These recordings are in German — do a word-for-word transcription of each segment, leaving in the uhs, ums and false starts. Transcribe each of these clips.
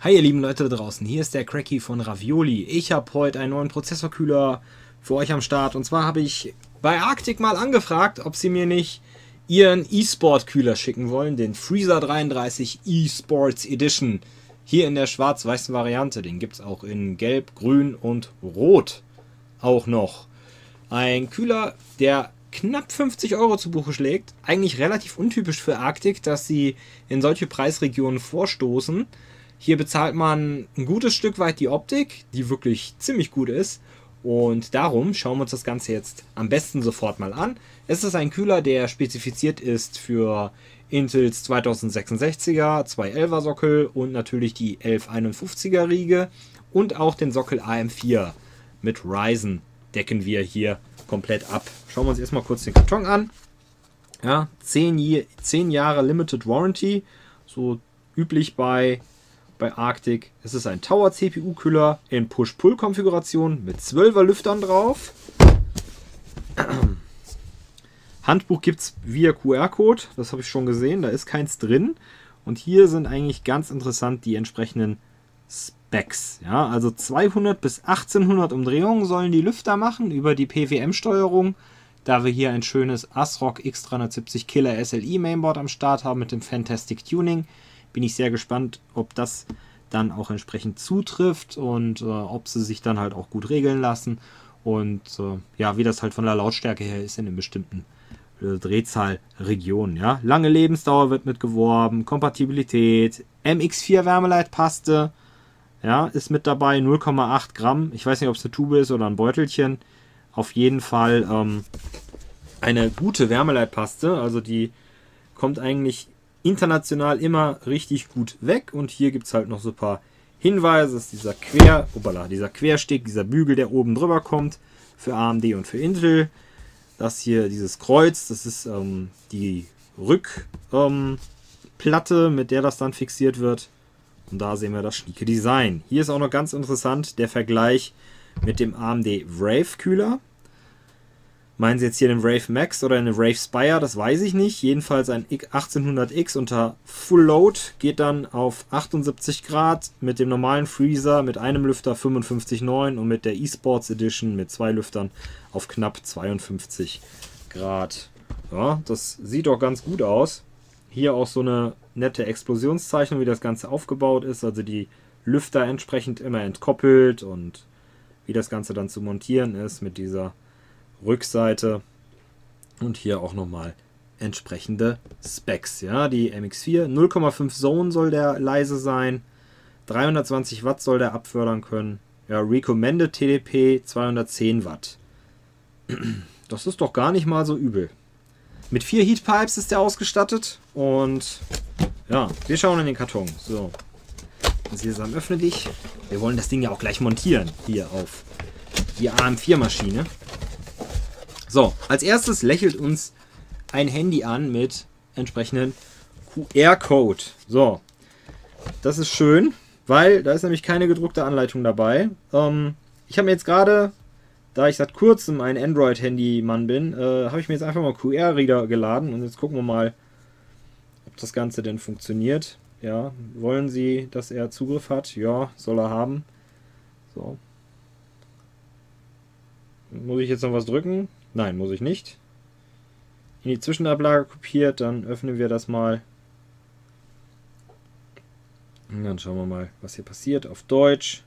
Hi ihr lieben Leute da draußen, hier ist der Cracky von Ravioli. Ich habe heute einen neuen Prozessorkühler für euch am Start. Und zwar habe ich bei Arctic mal angefragt, ob sie mir nicht ihren E-Sport-Kühler schicken wollen. Den Freezer dreiunddreißig E-Sports Edition. Hier in der schwarz-weißen Variante. Den gibt es auch in Gelb, Grün und Rot auch noch. Ein Kühler, der knapp fünfzig Euro zu Buche schlägt. Eigentlich relativ untypisch für Arctic, dass sie in solche Preisregionen vorstoßen. Hier bezahlt man ein gutes Stück weit die Optik, die wirklich ziemlich gut ist. Und darum schauen wir uns das Ganze jetzt am besten sofort mal an. Es ist ein Kühler, der spezifiziert ist für Intels zweitausendsechsundsechziger, zwei elfer Sockel und natürlich die elf einundfünfziger Riege. Und auch den Sockel A M vier mit Ryzen decken wir hier komplett ab. Schauen wir uns erstmal kurz den Karton an. Ja, zehn Jahre Limited Warranty, so üblich bei... Bei Arctic. Es ist ein Tower C P U-Kühler in Push-Pull-Konfiguration mit zwölfer Lüftern drauf. Handbuch gibt es via Q R-Code, das habe ich schon gesehen, da ist keins drin. Und hier sind eigentlich ganz interessant die entsprechenden Specs. Ja, also zweihundert bis achtzehnhundert Umdrehungen sollen die Lüfter machen über die P W M-Steuerung. Da wir hier ein schönes ASRock X dreihundertsiebzig Killer S L I Mainboard am Start haben mit dem Fantastic Tuning. Bin ich sehr gespannt, ob das dann auch entsprechend zutrifft und äh, ob sie sich dann halt auch gut regeln lassen und äh, ja, wie das halt von der Lautstärke her ist in den bestimmten äh, Drehzahlregionen. Ja. Lange Lebensdauer wird mitgeworben, Kompatibilität, M X vier Wärmeleitpaste, ja, ist mit dabei, null Komma acht Gramm. Ich weiß nicht, ob es eine Tube ist oder ein Beutelchen. Auf jeden Fall ähm, eine gute Wärmeleitpaste, also die kommt eigentlich international immer richtig gut weg. Und hier gibt es halt noch so ein paar Hinweise. Das ist dieser Quer, opala, dieser Quersteg, dieser Bügel, der oben drüber kommt für A M D und für Intel. Das hier, dieses Kreuz, das ist ähm, die Rückplatte, ähm, mit der das dann fixiert wird. Und da sehen wir das schnieke Design. Hier ist auch noch ganz interessant der Vergleich mit dem A M D Wraith Kühler. Meinen Sie jetzt hier den Wraith Max oder den Wraith Spire? Das weiß ich nicht. Jedenfalls ein achtzehnhundert X unter Full Load geht dann auf achtundsiebzig Grad mit dem normalen Freezer mit einem Lüfter fünfundfünfzig Komma neun und mit der eSports Edition mit zwei Lüftern auf knapp zweiundfünfzig Grad. Ja, das sieht doch ganz gut aus. Hier auch so eine nette Explosionszeichnung, wie das Ganze aufgebaut ist. Also die Lüfter entsprechend immer entkoppelt und wie das Ganze dann zu montieren ist mit dieser Rückseite und hier auch nochmal entsprechende Specs. Ja, die M X vier, null Komma fünf Zone soll der leise sein, dreihundertzwanzig Watt soll der abfördern können. Ja, Recommended T D P zweihundertzehn Watt. Das ist doch gar nicht mal so übel. Mit vier Heatpipes ist der ausgestattet und ja, wir schauen in den Karton. So, Sesam, öffne dich. Wir wollen das Ding ja auch gleich montieren hier auf die A M vier Maschine. So, als erstes lächelt uns ein Handy an mit entsprechendem Q R-Code. So, das ist schön, weil da ist nämlich keine gedruckte Anleitung dabei. Ähm, ich habe mir jetzt gerade, da ich seit kurzem ein Android-Handy-Mann bin, äh, habe ich mir jetzt einfach mal Q R-Reader geladen und jetzt gucken wir mal, ob das Ganze denn funktioniert. Ja, wollen Sie, dass er Zugriff hat? Ja, soll er haben. So. Muss ich jetzt noch was drücken? Nein, muss ich nicht. In die Zwischenablage kopiert, dann öffnen wir das mal. Und dann schauen wir mal, was hier passiert auf Deutsch.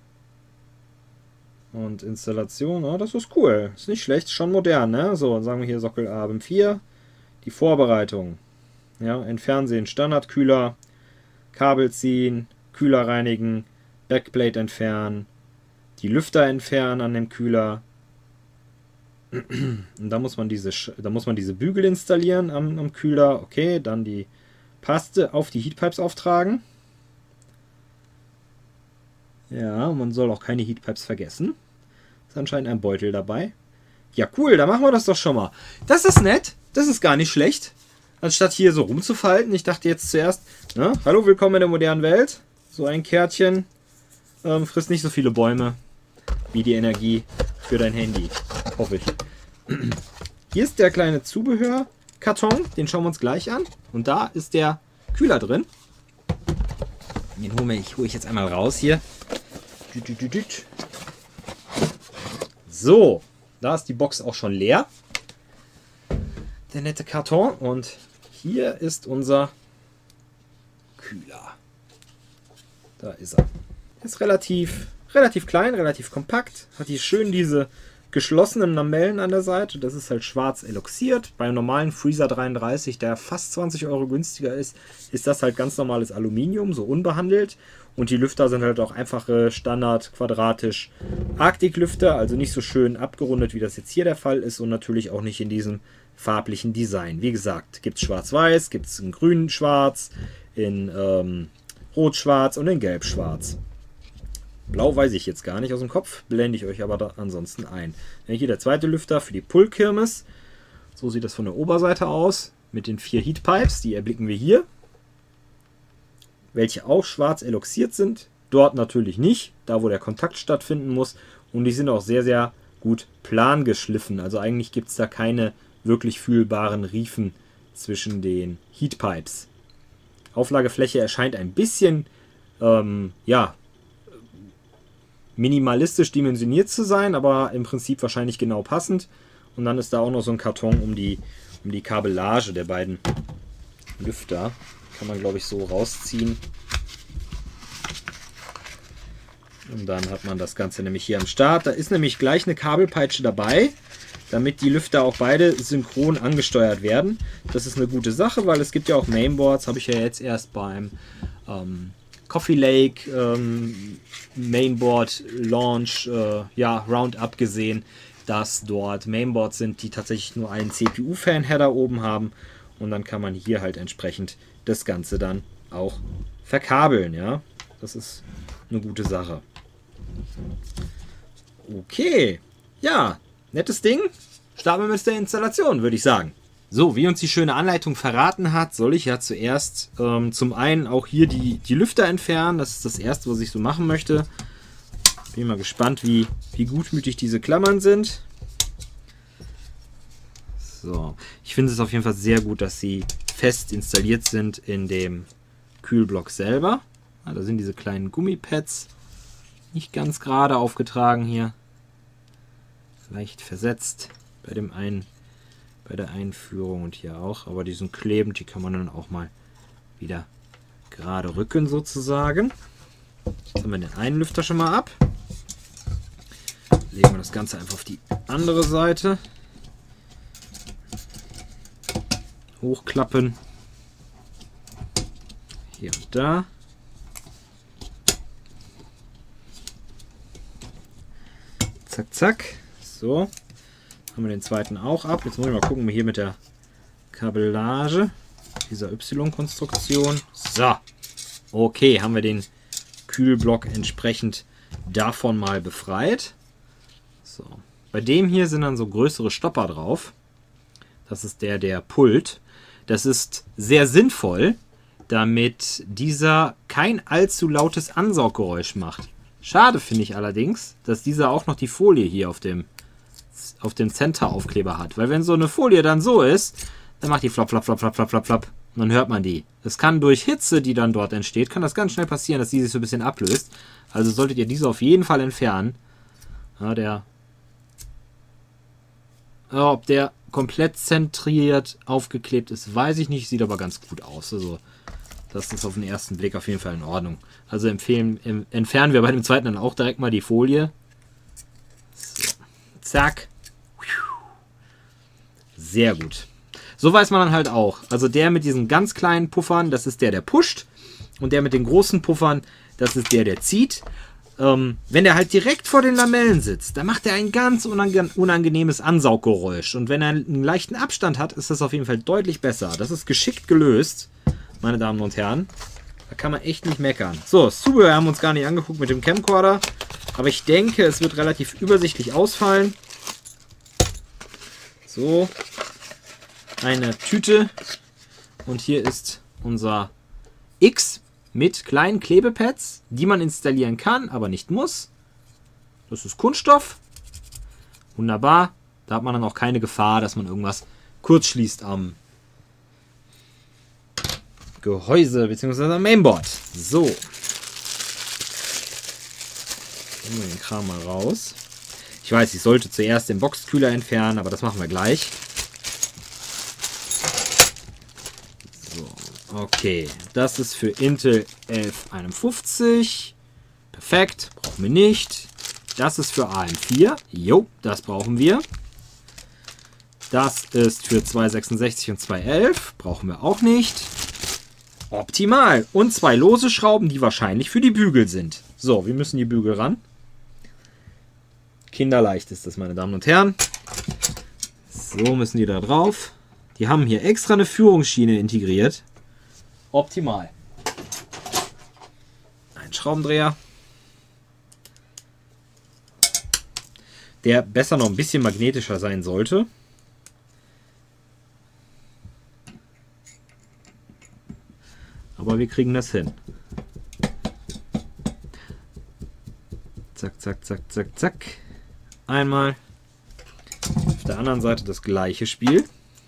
Und Installation, oh, das ist cool. Ist nicht schlecht, schon modern, ne? So, dann sagen wir hier Sockel A M vier. Die Vorbereitung. Ja, entfernen Sie den Standardkühler. Kabel ziehen, Kühler reinigen, Backplate entfernen, die Lüfter entfernen an dem Kühler. Und da muss man diese, da muss man diese Bügel installieren am, am Kühler. Okay, dann die Paste auf die Heatpipes auftragen. Ja, man soll auch keine Heatpipes vergessen. Ist anscheinend ein Beutel dabei. Ja, cool, da machen wir das doch schon mal. Das ist nett, das ist gar nicht schlecht. Anstatt hier so rumzufalten. Ich dachte jetzt zuerst, ne? Hallo, willkommen in der modernen Welt. So ein Kärtchen ähm, frisst nicht so viele Bäume wie die Energie für dein Handy. Hoffe ich. Hier ist der kleine Zubehörkarton. Den schauen wir uns gleich an. Und da ist der Kühler drin. Den hole ich, hol ich jetzt einmal raus hier. So, da ist die Box auch schon leer. Der nette Karton. Und hier ist unser Kühler. Da ist er. Ist relativ, relativ klein, relativ kompakt. Hat hier schön diese geschlossenen Lamellen an der Seite. Das ist halt schwarz eloxiert. Beim normalen Freezer dreiunddreißig, der fast zwanzig Euro günstiger ist, ist das halt ganz normales Aluminium, so unbehandelt. Und die Lüfter sind halt auch einfache, Standard, quadratisch Arctic-Lüfter, also nicht so schön abgerundet, wie das jetzt hier der Fall ist und natürlich auch nicht in diesem farblichen Design. Wie gesagt, gibt es schwarz-weiß, gibt es in grün-schwarz, in ähm, rot-schwarz und in gelb-schwarz. Blau weiß ich jetzt gar nicht aus dem Kopf, blende ich euch aber da ansonsten ein. Hier der zweite Lüfter für die Pull-Kirmes. So sieht das von der Oberseite aus mit den vier Heatpipes, die erblicken wir hier. Welche auch schwarz eloxiert sind. Dort natürlich nicht, da wo der Kontakt stattfinden muss. Und die sind auch sehr, sehr gut plan geschliffen. Also eigentlich gibt es da keine wirklich fühlbaren Riefen zwischen den Heatpipes. Auflagefläche erscheint ein bisschen, ähm, ja, minimalistisch dimensioniert zu sein, aber im Prinzip wahrscheinlich genau passend. Und dann ist da auch noch so ein Karton um die, um die Kabellage der beiden Lüfter. Kann man, glaube ich, so rausziehen. Und dann hat man das Ganze nämlich hier am Start. Da ist nämlich gleich eine Kabelpeitsche dabei, damit die Lüfter auch beide synchron angesteuert werden. Das ist eine gute Sache, weil es gibt ja auch Mainboards, habe ich ja jetzt erst beim ähm, Coffee Lake ähm, Mainboard Launch, äh, ja, Roundup gesehen, dass dort Mainboards sind, die tatsächlich nur einen C P U-Fan-Header oben haben. Und dann kann man hier halt entsprechend das Ganze dann auch verkabeln. Ja, das ist eine gute Sache. Okay, ja, nettes Ding. Starten wir mit der Installation, würde ich sagen. So, wie uns die schöne Anleitung verraten hat, soll ich ja zuerst ähm, zum einen auch hier die, die Lüfter entfernen. Das ist das Erste, was ich so machen möchte. Bin mal gespannt, wie, wie gutmütig diese Klammern sind. So, ich finde es auf jeden Fall sehr gut, dass sie fest installiert sind in dem Kühlblock selber. Ja, da sind diese kleinen Gummipads nicht ganz gerade aufgetragen hier. Leicht versetzt bei dem einen. Bei der Einführung und hier auch, aber die sind klebend, die kann man dann auch mal wieder gerade rücken sozusagen. Jetzt haben wir den einen Lüfter schon mal ab. Legen wir das Ganze einfach auf die andere Seite. Hochklappen. Hier und da. Zack, zack. So. Haben wir den zweiten auch ab. Jetzt muss ich mal gucken, hier mit der Kabellage dieser Y-Konstruktion. So, okay, haben wir den Kühlblock entsprechend davon mal befreit. So, bei dem hier sind dann so größere Stopper drauf. Das ist der, der pullt. Das ist sehr sinnvoll, damit dieser kein allzu lautes Ansauggeräusch macht. Schade finde ich allerdings, dass dieser auch noch die Folie hier auf dem auf dem Center-Aufkleber hat. Weil wenn so eine Folie dann so ist, dann macht die flop, flop, flop, flop, flop, flop, flop. Und dann hört man die. Es kann durch Hitze, die dann dort entsteht, kann das ganz schnell passieren, dass die sich so ein bisschen ablöst. Also solltet ihr diese auf jeden Fall entfernen. Ja, der... Ja, ob der komplett zentriert aufgeklebt ist, weiß ich nicht. Sieht aber ganz gut aus. Also das ist auf den ersten Blick auf jeden Fall in Ordnung. Also empfehlen, em, entfernen wir bei dem zweiten dann auch direkt mal die Folie. So. Zack. Sehr gut. So weiß man dann halt auch. Also der mit diesen ganz kleinen Puffern, das ist der, der pusht. Und der mit den großen Puffern, das ist der, der zieht. Ähm, wenn der halt direkt vor den Lamellen sitzt, dann macht er ein ganz unange unangenehmes Ansauggeräusch. Und wenn er einen leichten Abstand hat, ist das auf jeden Fall deutlich besser. Das ist geschickt gelöst, meine Damen und Herren. Da kann man echt nicht meckern. So, das Zubehör haben wir uns gar nicht angeguckt mit dem Camcorder. Aber ich denke, es wird relativ übersichtlich ausfallen. So, eine Tüte. Und hier ist unser X mit kleinen Klebepads, die man installieren kann, aber nicht muss. Das ist Kunststoff. Wunderbar. Da hat man dann auch keine Gefahr, dass man irgendwas kurzschließt am Gehäuse bzw. am Mainboard. So, Nehmen wir den Kram mal raus. Ich weiß, ich sollte zuerst den Boxkühler entfernen, aber das machen wir gleich. So, okay. Das ist für Intel elf einundfünfzig. Perfekt, brauchen wir nicht. Das ist für A M vier. Jo, das brauchen wir. Das ist für zweihundertsechsundsechzig und zweihundertelf. Brauchen wir auch nicht. Optimal. Und zwei lose Schrauben, die wahrscheinlich für die Bügel sind. So, wir müssen die Bügel ran. Kinderleicht ist das, meine Damen und Herren. So müssen die da drauf. Die haben hier extra eine Führungsschiene integriert. Optimal. Ein Schraubendreher. Der besser noch ein bisschen magnetischer sein sollte. Aber wir kriegen das hin. Zack, zack, zack, zack, zack. Einmal. Auf der anderen Seite das gleiche Spiel.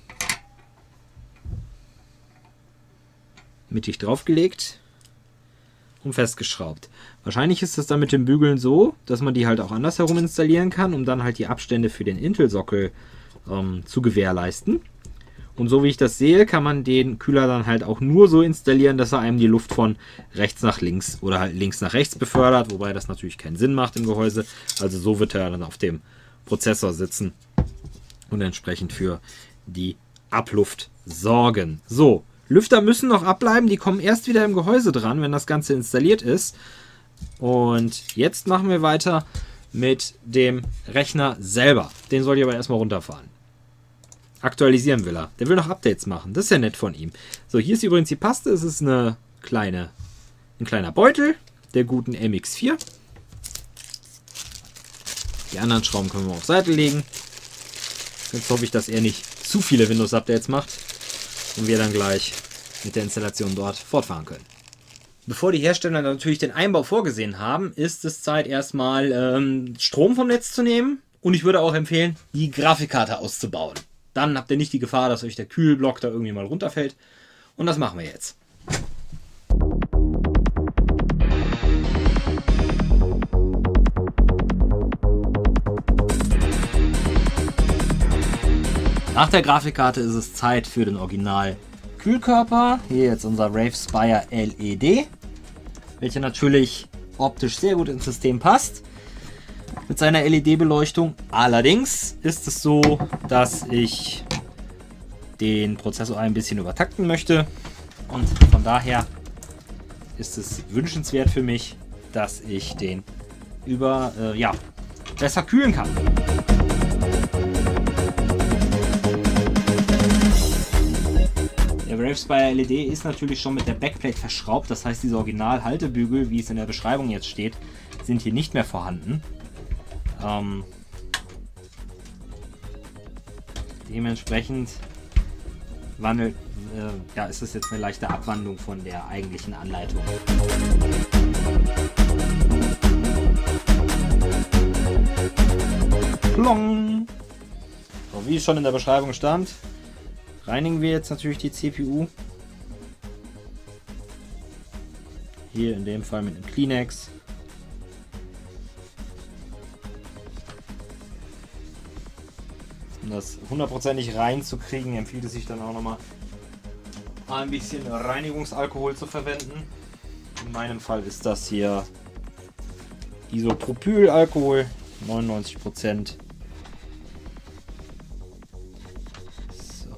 Mittig draufgelegt und festgeschraubt. Wahrscheinlich ist es dann mit den Bügeln so, dass man die halt auch andersherum installieren kann, um dann halt die Abstände für den Intel-Sockel ähm, zu gewährleisten. Und so wie ich das sehe, kann man den Kühler dann halt auch nur so installieren, dass er einem die Luft von rechts nach links oder halt links nach rechts befördert, wobei das natürlich keinen Sinn macht im Gehäuse. Also so wird er dann auf dem Prozessor sitzen und entsprechend für die Abluft sorgen. So, Lüfter müssen noch abbleiben, die kommen erst wieder im Gehäuse dran, wenn das Ganze installiert ist. Und jetzt machen wir weiter mit dem Rechner selber. Den soll ich aber erstmal runterfahren. Aktualisieren will er. Der will noch Updates machen. Das ist ja nett von ihm. So, hier ist übrigens die Paste. Es ist eine kleine, ein kleiner Beutel der guten M X vier. Die anderen Schrauben können wir auf Seite legen. Jetzt hoffe ich, dass er nicht zu viele Windows-Updates macht und wir dann gleich mit der Installation dort fortfahren können. Bevor die Hersteller natürlich den Einbau vorgesehen haben, ist es Zeit erstmal ähm, Strom vom Netz zu nehmen. Und ich würde auch empfehlen, die Grafikkarte auszubauen. Dann habt ihr nicht die Gefahr, dass euch der Kühlblock da irgendwie mal runterfällt. Und das machen wir jetzt. Nach der Grafikkarte ist es Zeit für den Original Kühlkörper. Hier jetzt unser Ravespire L E D, welcher natürlich optisch sehr gut ins System passt mit seiner L E D-Beleuchtung. Allerdings ist es so, dass ich den Prozessor ein bisschen übertakten möchte und von daher ist es wünschenswert für mich, dass ich den über äh, ja, besser kühlen kann. Der Ravespire L E D ist natürlich schon mit der Backplate verschraubt, das heißt, diese Original-Haltebügel, wie es in der Beschreibung jetzt steht, sind hier nicht mehr vorhanden. Ähm, dementsprechend wandelt, äh, ja, ist es jetzt eine leichte Abwandlung von der eigentlichen Anleitung. Plong! So, wie es schon in der Beschreibung stand, reinigen wir jetzt natürlich die C P U. Hier in dem Fall mit einem Kleenex. Um das hundertprozentig reinzukriegen, empfiehlt es sich dann auch nochmal ein bisschen Reinigungsalkohol zu verwenden. In meinem Fall ist das hier Isopropylalkohol, neunundneunzig Prozent. So.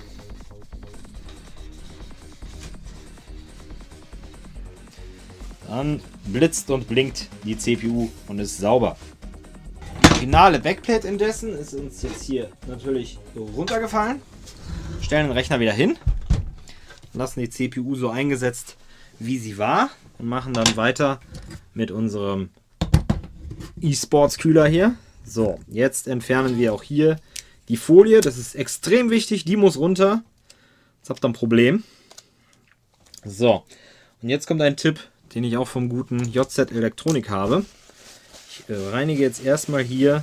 Dann blitzt und blinkt die C P U und ist sauber. Die finale Backplate indessen ist uns jetzt hier natürlich runtergefallen. Stellen den Rechner wieder hin, lassen die C P U so eingesetzt, wie sie war und machen dann weiter mit unserem eSports Kühler hier. So, jetzt entfernen wir auch hier die Folie. Das ist extrem wichtig, die muss runter. Jetzt habt ihr ein Problem. So, und jetzt kommt ein Tipp, den ich auch vom guten J Z Elektronik habe. Ich äh, reinige jetzt erstmal hier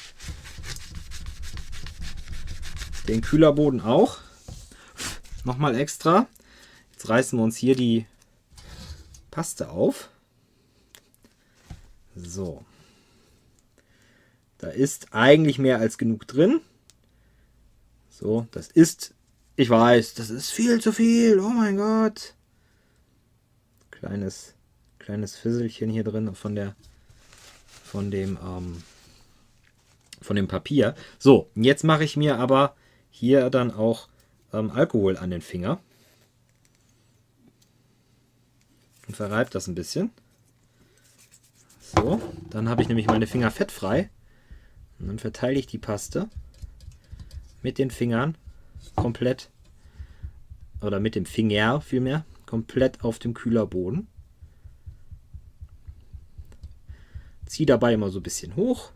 den Kühlerboden auch. Nochmal extra. Jetzt reißen wir uns hier die Paste auf. So. Da ist eigentlich mehr als genug drin. So, das ist, ich weiß, das ist viel zu viel. Oh mein Gott. Kleines, kleines Fisselchen hier drin von der, von dem, ähm, von dem Papier. So, jetzt mache ich mir aber hier dann auch ähm, Alkohol an den Finger. Und verreibe das ein bisschen. So, dann habe ich nämlich meine Finger fettfrei. Und dann verteile ich die Paste mit den Fingern komplett, oder mit dem Finger vielmehr, komplett auf dem Kühlerboden. Ziehe dabei immer so ein bisschen hoch.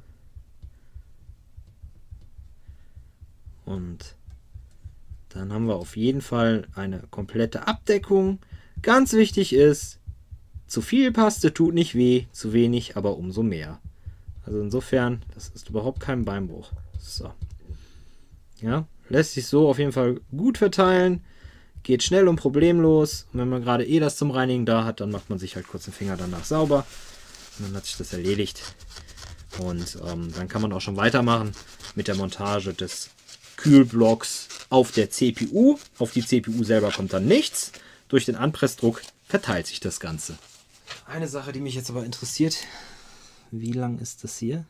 Und dann haben wir auf jeden Fall eine komplette Abdeckung. Ganz wichtig ist, zu viel Paste tut nicht weh, zu wenig aber umso mehr. Also insofern, das ist überhaupt kein Beinbruch. So. Ja, lässt sich so auf jeden Fall gut verteilen. Geht schnell und problemlos. Und wenn man gerade eh das zum Reinigen da hat, dann macht man sich halt kurz den Finger danach sauber. Und dann hat sich das erledigt. Und ähm, dann kann man auch schon weitermachen mit der Montage des Kühlblocks auf der C P U. Auf die C P U selber kommt dann nichts. Durch den Anpressdruck verteilt sich das Ganze. Eine Sache, die mich jetzt aber interessiert, wie lang ist das hier?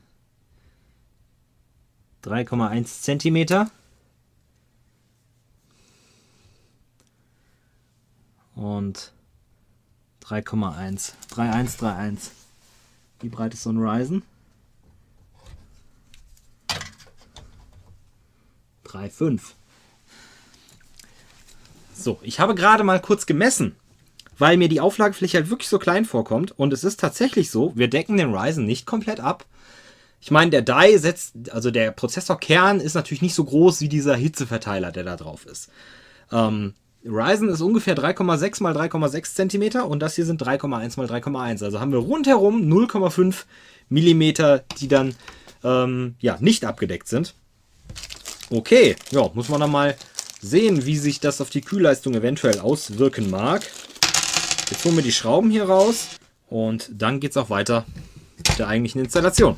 drei Komma eins Zentimeter. Und drei Komma eins. drei Komma eins drei Komma eins. Wie breit ist so ein Ryzen? drei Komma fünf. So, ich habe gerade mal kurz gemessen, weil mir die Auflagefläche halt wirklich so klein vorkommt. Und es ist tatsächlich so, wir decken den Ryzen nicht komplett ab. Ich meine, der D I setzt, also der Prozessorkern ist natürlich nicht so groß wie dieser Hitzeverteiler, der da drauf ist. Ähm, Ryzen ist ungefähr drei Komma sechs mal drei Komma sechs Zentimeter und das hier sind drei Komma eins mal drei Komma eins. Also haben wir rundherum null Komma fünf Millimeter, die dann ähm, ja, nicht abgedeckt sind. Okay, ja, muss man dann mal sehen, wie sich das auf die Kühlleistung eventuell auswirken mag. Jetzt holen wir die Schrauben hier raus und dann geht es auch weiter mit der eigentlichen Installation.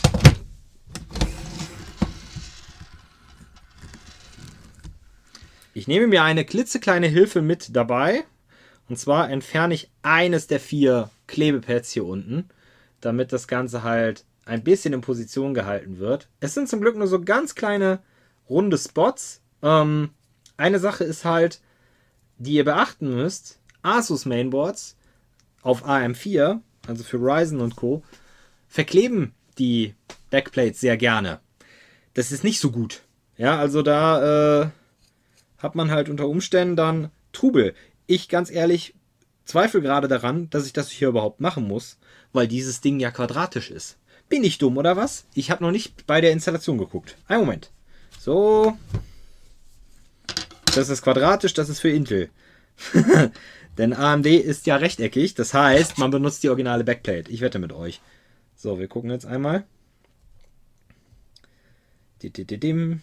Ich nehme mir eine klitzekleine Hilfe mit dabei. Und zwar entferne ich eines der vier Klebepads hier unten, damit das Ganze halt ein bisschen in Position gehalten wird. Es sind zum Glück nur so ganz kleine runde Spots. Ähm, eine Sache ist halt, die ihr beachten müsst. Asus Mainboards auf A M vier, also für Ryzen und Co., verkleben die Backplates sehr gerne. Das ist nicht so gut. Ja, also da äh, hat man halt unter Umständen dann Trubel. Ich, ganz ehrlich, zweifle gerade daran, dass ich das hier überhaupt machen muss, weil dieses Ding ja quadratisch ist. Bin ich dumm oder was? Ich habe noch nicht bei der Installation geguckt. Einen Moment. So. Das ist quadratisch, das ist für Intel. Denn A M D ist ja rechteckig, das heißt, man benutzt die originale Backplate. Ich wette mit euch. So, wir gucken jetzt einmal. Gehen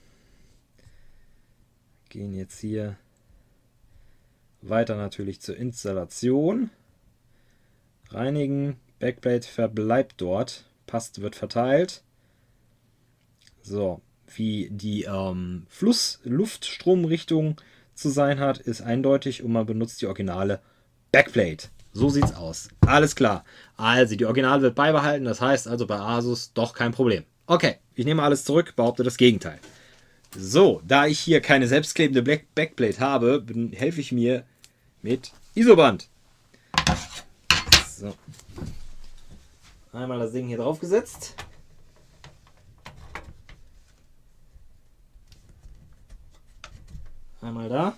jetzt hier weiter natürlich zur Installation. Reinigen. Backplate verbleibt dort. Passt, wird verteilt. So, wie die ähm, Fluss-Luftstromrichtung zu sein hat, ist eindeutig und man benutzt die originale Backplate. So sieht's aus. Alles klar. Also die Original wird beibehalten, das heißt also bei Asus doch kein Problem. Okay, ich nehme alles zurück, behaupte das Gegenteil. So, da ich hier keine selbstklebende Backplate habe, helfe ich mir mit Isoband. So. Einmal das Ding hier drauf gesetzt. Einmal da.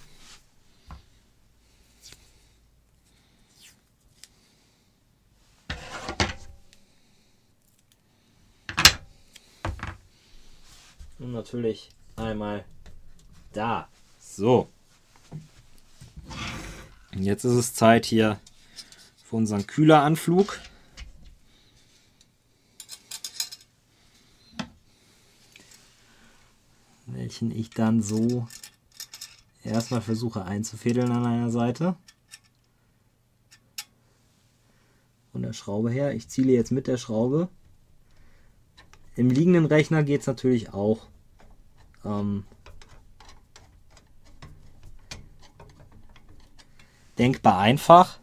Und natürlich einmal da. So. Und jetzt ist es Zeit hier für unseren Kühleranflug. Welchen ich dann so erstmal versuche einzufädeln an einer Seite. Von der Schraube her. Ich ziele jetzt mit der Schraube Im liegenden Rechner geht es natürlich auch. Ähm, denkbar einfach.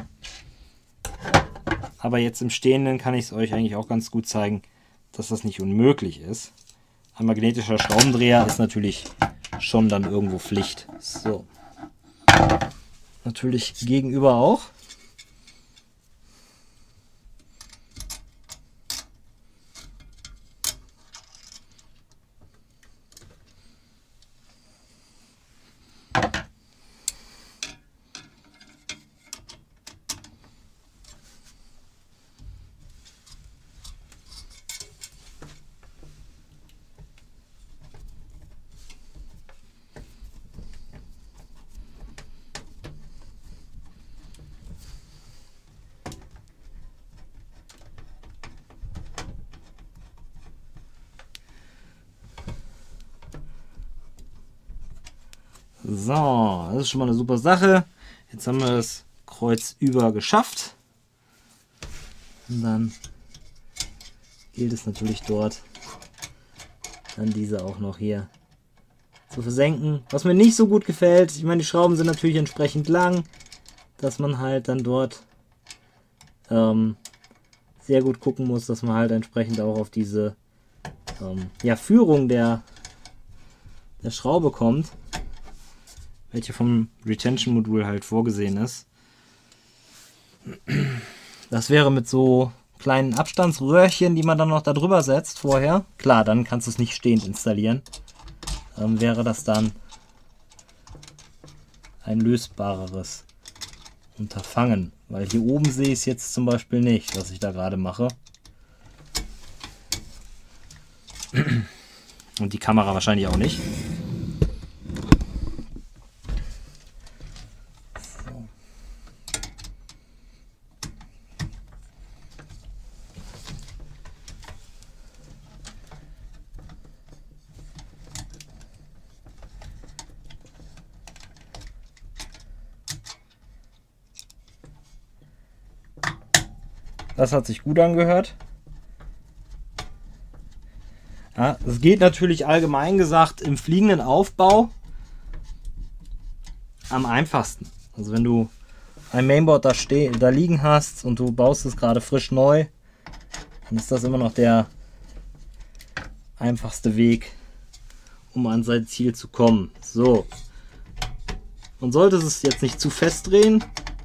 Aber jetzt im Stehenden kann ich es euch eigentlich auch ganz gut zeigen, dass das nicht unmöglich ist. Ein magnetischer Schraubendreher ist natürlich schon dann irgendwo Pflicht. So. Natürlich gegenüber auch. So, das ist schon mal eine super Sache. Jetzt haben wir das Kreuz über geschafft. Und dann gilt es natürlich dort, dann diese auch noch hier zu versenken. Was mir nicht so gut gefällt, ich meine, die Schrauben sind natürlich entsprechend lang, dass man halt dann dort ähm, sehr gut gucken muss, dass man halt entsprechend auch auf diese ähm, ja, Führung der, der Schraube kommt, welche vom Retention-Modul halt vorgesehen ist. Das wäre mit so kleinen Abstandsröhrchen, die man dann noch da drüber setzt vorher. Klar, dann kannst du es nicht stehend installieren. Ähm, wäre das dann ein lösbareres Unterfangen. Weil hier oben sehe ich es jetzt zum Beispiel nicht, was ich da gerade mache. Und die Kamera wahrscheinlich auch nicht. Das hat sich gut angehört. Ja, es geht natürlich allgemein gesagt im fliegenden Aufbau am einfachsten. Also wenn du ein Mainboard da, steh, da liegen hast und du baust es gerade frisch neu, dann ist das immer noch der einfachste Weg, um an sein Ziel zu kommen. So. Man sollte es jetzt nicht zu fest drehen,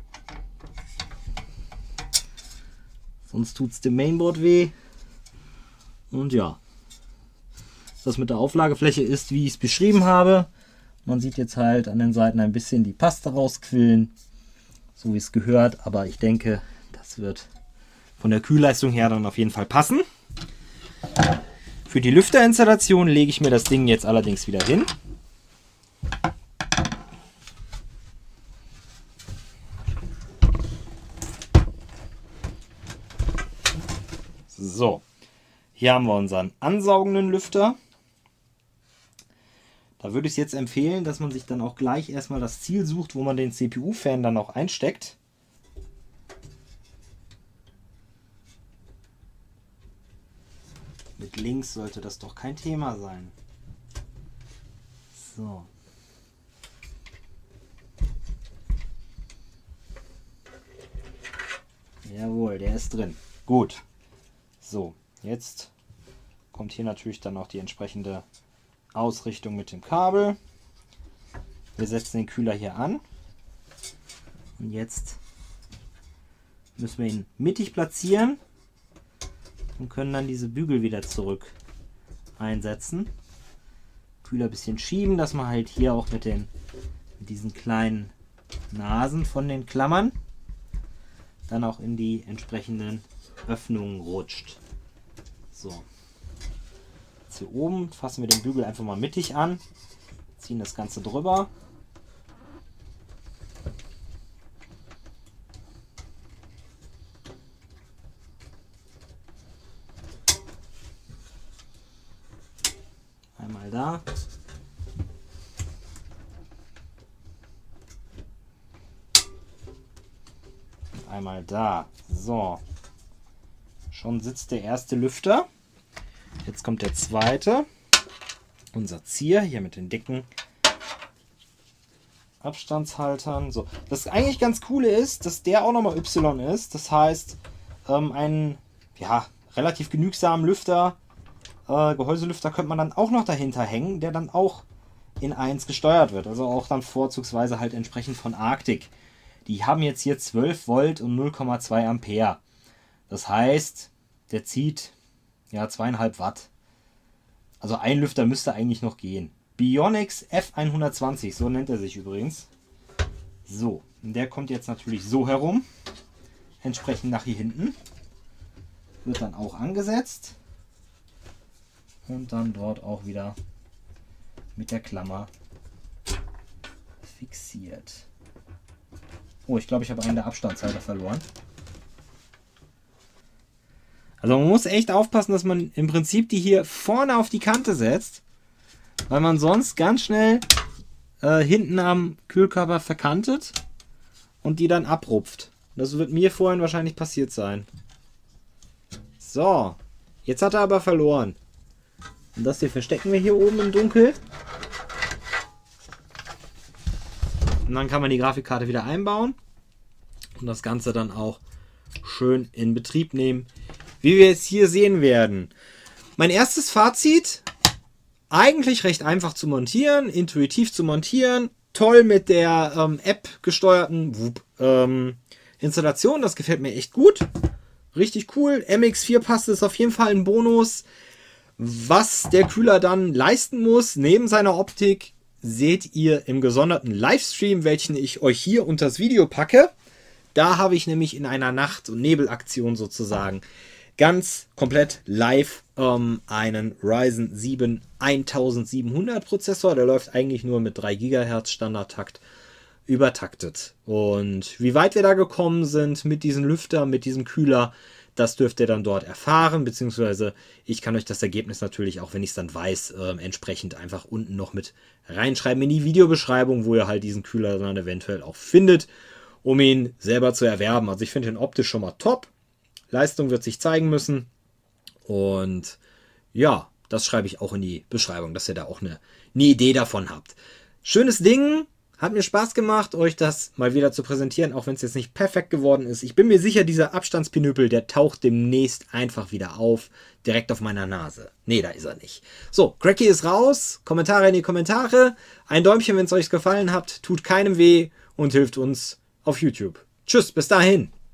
sonst tut es dem Mainboard weh. Und ja, das mit der Auflagefläche ist, wie ich es beschrieben habe. Man sieht jetzt halt an den Seiten ein bisschen die Paste rausquillen, so wie es gehört. Aber ich denke, das wird von der Kühlleistung her dann auf jeden Fall passen. Für die Lüfterinstallation lege ich mir das Ding jetzt allerdings wieder hin. So, hier haben wir unseren ansaugenden Lüfter. Da würde ich es jetzt empfehlen, dass man sich dann auch gleich erstmal das Ziel sucht, wo man den C P U-Fan dann auch einsteckt. Mit links sollte das doch kein Thema sein. So. Jawohl, der ist drin. Gut. So, jetzt kommt hier natürlich dann noch die entsprechende Ausrichtung mit dem Kabel. Wir setzen den Kühler hier an. Und jetzt müssen wir ihn mittig platzieren und können dann diese Bügel wieder zurück einsetzen. Kühler ein bisschen schieben, dass man halt hier auch mit, den, mit diesen kleinen Nasen von den Klammern dann auch in die entsprechenden Öffnungen rutscht. So. Jetzt hier oben fassen wir den Bügel einfach mal mittig an, ziehen das Ganze drüber. Einmal da. Einmal da. So. Schon sitzt der erste Lüfter. Jetzt kommt der zweite. Unser Zier hier mit den dicken Abstandshaltern. So. Das eigentlich ganz coole ist, dass der auch nochmal Y ist. Das heißt, ähm, einen ja, relativ genügsamen Lüfter, äh, Gehäuselüfter könnte man dann auch noch dahinter hängen, der dann auch in eins gesteuert wird. Also auch dann vorzugsweise halt entsprechend von Arctic. Die haben jetzt hier zwölf Volt und null Komma zwei Ampere. Das heißt, der zieht ja zweieinhalb Watt. Also ein Lüfter müsste eigentlich noch gehen. Bionix F hundertzwanzig, so nennt er sich übrigens. So, und der kommt jetzt natürlich so herum. Entsprechend nach hier hinten. Wird dann auch angesetzt. Und dann dort auch wieder mit der Klammer fixiert. Oh, ich glaube, ich habe einen der Abstandshalter verloren. Also man muss echt aufpassen, dass man im Prinzip die hier vorne auf die Kante setzt, weil man sonst ganz schnell äh, hinten am Kühlkörper verkantet und die dann abrupft. Das wird mir vorhin wahrscheinlich passiert sein. So, jetzt hat er aber verloren. Und das hier verstecken wir hier oben im Dunkel. Und dann kann man die Grafikkarte wieder einbauen und das Ganze dann auch schön in Betrieb nehmen, wie wir jetzt hier sehen werden. Mein erstes Fazit: eigentlich recht einfach zu montieren, intuitiv zu montieren, toll mit der ähm, App gesteuerten ähm, Installation, das gefällt mir echt gut. Richtig cool. M X vier Paste ist auf jeden Fall ein Bonus. Was der Kühler dann leisten muss, neben seiner Optik, seht ihr im gesonderten Livestream, welchen ich euch hier unter das Video packe. Da habe ich nämlich in einer Nacht- und Nebelaktion sozusagen ganz komplett live ähm, einen Ryzen sieben eintausendsiebenhundert Prozessor. Der läuft eigentlich nur mit drei Gigahertz Standardtakt übertaktet. Und wie weit wir da gekommen sind mit diesem Lüfter, mit diesem Kühler, das dürft ihr dann dort erfahren, beziehungsweise ich kann euch das Ergebnis natürlich, auch wenn ich es dann weiß, äh, entsprechend einfach unten noch mit reinschreiben in die Videobeschreibung, wo ihr halt diesen Kühler dann eventuell auch findet, um ihn selber zu erwerben. Also ich finde ihn optisch schon mal top. Leistung wird sich zeigen müssen. Und ja, das schreibe ich auch in die Beschreibung, dass ihr da auch eine, eine Idee davon habt. Schönes Ding. Hat mir Spaß gemacht, euch das mal wieder zu präsentieren, auch wenn es jetzt nicht perfekt geworden ist. Ich bin mir sicher, dieser Abstandspinüppel, der taucht demnächst einfach wieder auf, direkt auf meiner Nase. Nee, da ist er nicht. So, Cracky ist raus. Kommentare in die Kommentare. Ein Däumchen, wenn es euch gefallen hat. Tut keinem weh und hilft uns auf YouTube. Tschüss, bis dahin.